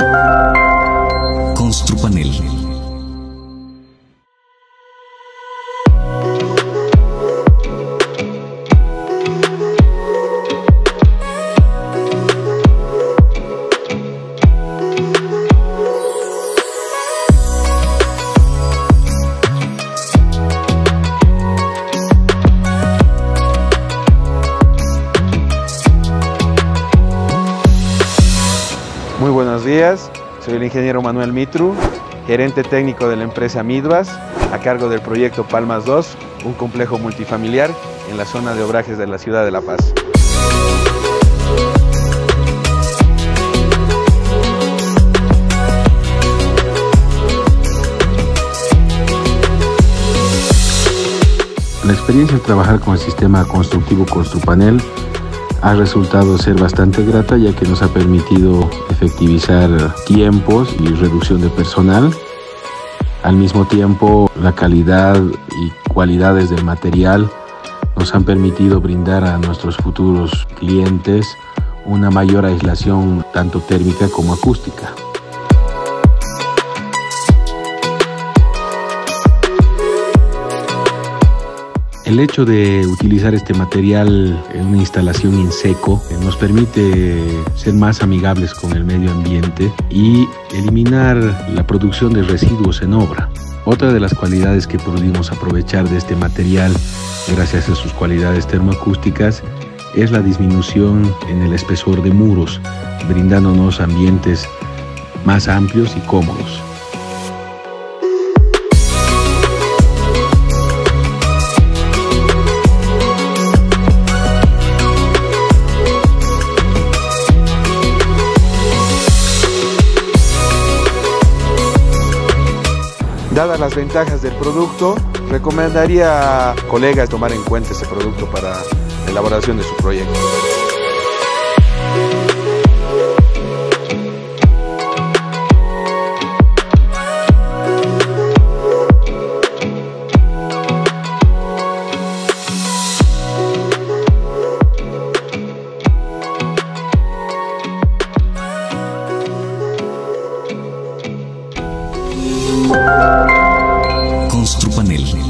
Construpanel. Muy buenos días, soy el ingeniero Manuel Mitru, gerente técnico de la empresa Midvas, a cargo del proyecto Palmas 2, un complejo multifamiliar en la zona de Obrajes de la ciudad de La Paz. La experiencia de trabajar con el sistema constructivo Construpanel ha resultado ser bastante grata, ya que nos ha permitido efectivizar tiempos y reducción de personal. Al mismo tiempo, la calidad y cualidades del material nos han permitido brindar a nuestros futuros clientes una mayor aislación tanto térmica como acústica. El hecho de utilizar este material en una instalación en seco nos permite ser más amigables con el medio ambiente y eliminar la producción de residuos en obra. Otra de las cualidades que pudimos aprovechar de este material, gracias a sus cualidades termoacústicas, es la disminución en el espesor de muros, brindándonos ambientes más amplios y cómodos. Dadas las ventajas del producto, recomendaría a colegas tomar en cuenta este producto para la elaboración de su proyecto. Construpanel.